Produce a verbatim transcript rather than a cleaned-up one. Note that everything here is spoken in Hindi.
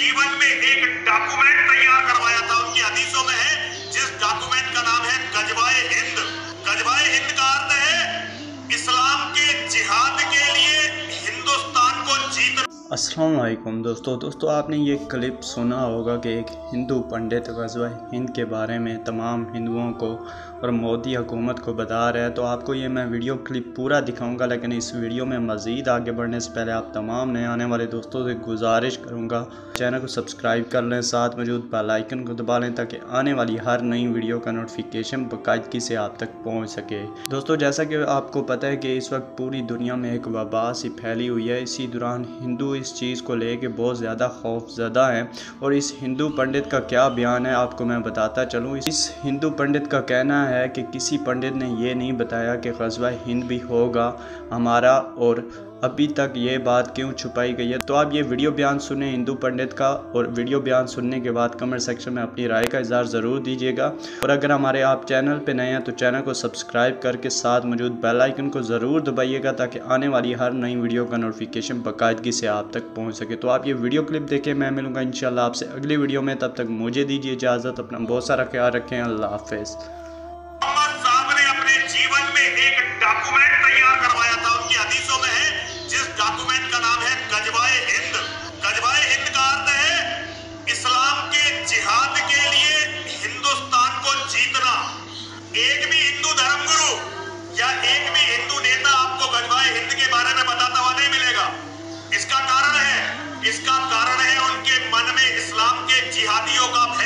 जीवन में एक डॉक्यूमेंट तैयार करवाया था। उनकी हदीसों में है, जिस डॉक्यूमेंट का नाम है गजवाए हिंद। गजवाए हिंद का अर्थ है इस्लाम के जिहाद के लिए हिंदुस्तान को जीतना। अस्सलाम वालेकुम दोस्तों दोस्तों आपने ये क्लिप सुना होगा कि एक हिंदू पंडित ग़ज़वा हिंद के बारे में तमाम हिंदुओं को और मोदी हुकूमत को बता रहा है। तो आपको ये मैं वीडियो क्लिप पूरा दिखाऊंगा, लेकिन इस वीडियो में मज़ीद आगे बढ़ने से पहले आप तमाम नए आने वाले दोस्तों से गुजारिश करूँगा चैनल को सब्सक्राइब कर लें, साथ मौजूद बेल आइकन को दबा लें ताकि आने वाली हर नई वीडियो का नोटिफिकेशन बाकायदगी से आप तक पहुँच सके। दोस्तों जैसा कि आपको पता है कि इस वक्त पूरी दुनिया में एक वबा सी फैली हुई है। इसी दौरान हिंदू इस चीज़ को लेके बहुत ज़्यादा खौफज़दा हैं और इस हिंदू पंडित का क्या बयान है आपको मैं बताता चलूँ। इस हिंदू पंडित का कहना है कि किसी पंडित ने ये नहीं बताया कि ग़ज़वा हिंद भी होगा हमारा, और अभी तक ये बात क्यों छुपाई गई है। तो आप ये वीडियो बयान सुने हिंदू पंडित का, और वीडियो बयान सुनने के बाद कमेंट सेक्शन में अपनी राय का इज़हार ज़रूर दीजिएगा। और अगर हमारे आप चैनल पे नए हैं तो चैनल को सब्सक्राइब करके साथ मौजूद बेल आइकन को ज़रूर दबाइएगा ताकि आने वाली हर नई वीडियो का नोटिफिकेशन बाकायदगी से आप तक पहुँच सके। तो आप ये वीडियो क्लिप देखें, मैं मिलूँगा इंशाल्लाह आपसे अगली वीडियो में। तब तक मुझे दीजिए इजाज़त, अपना बहुत सारा ख्याल रखें, अल्लाह हाफ़िज़। जीवन में एक डॉक्यूमेंट तैयार करवाया था। उनकी हदीसों में है, जिस डॉक्यूमेंट का नाम है गजवाए हिंद। गजवाए हिंद का अर्थ है इस्लाम के जिहाद के लिए हिंदुस्तान को जीतना। एक भी हिंदू धर्मगुरु या एक भी हिंदू नेता आपको गजवाए हिंद के बारे में बताता हुआ नहीं मिलेगा। इसका कारण है इसका कारण है उनके मन में इस्लाम के जिहादियों का